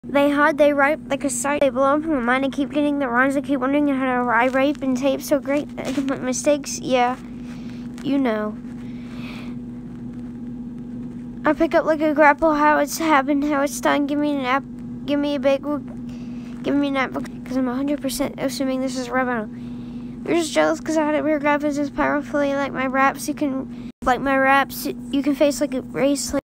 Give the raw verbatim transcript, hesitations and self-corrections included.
They hide, they write like a site. They blow up in my mind. I keep getting the rhymes. I keep wondering how to I rape and tape so great. I can put mistakes. Yeah, you know. I pick up like a grapple. How it's happened. How it's done. Give me an app. Give me a bagel. Give me an apple. Because I'm one hundred percent assuming this is Rebel. You're just jealous because I had a weird graph. It's just powerfully like my raps. You can like my raps. You can face like a race. Like